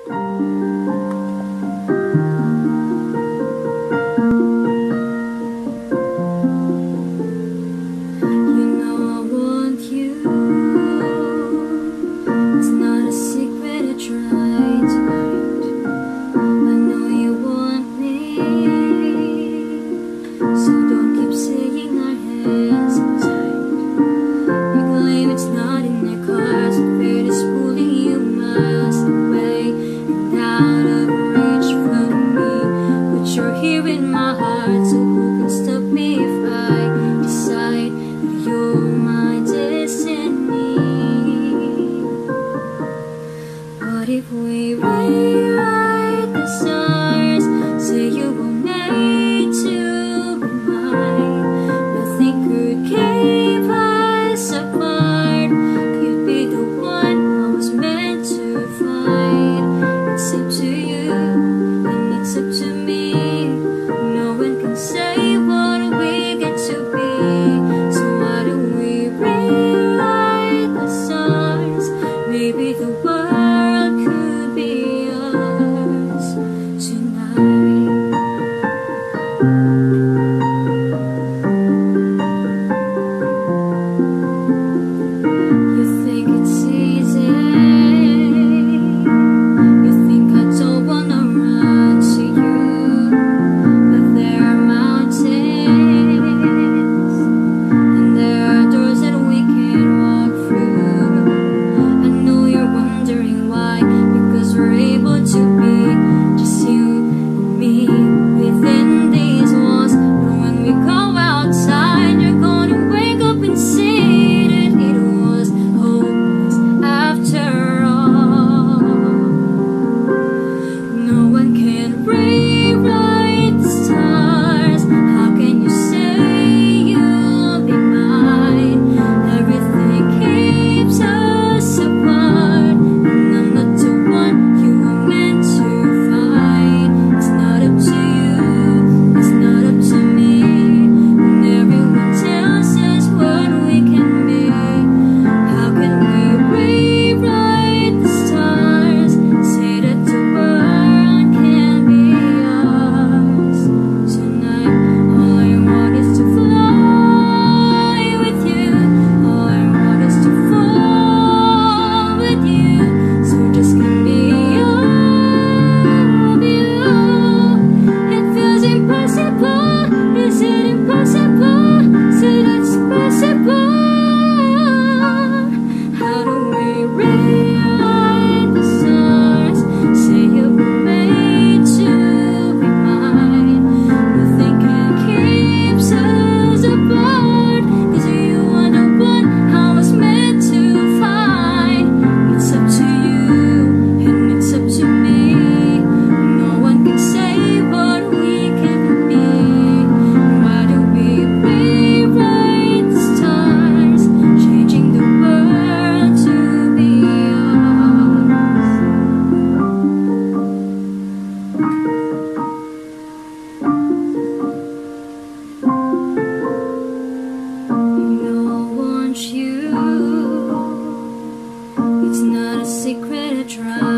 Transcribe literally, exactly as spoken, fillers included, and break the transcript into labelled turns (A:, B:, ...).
A: If we rewrite the stars, say you were made to be mine, nothing could keep us apart. You'd be the one I was meant to find. It's up to you and it's up to me. No one can say what we get to be. So why don't we rewrite the stars? Maybe the world secret I try.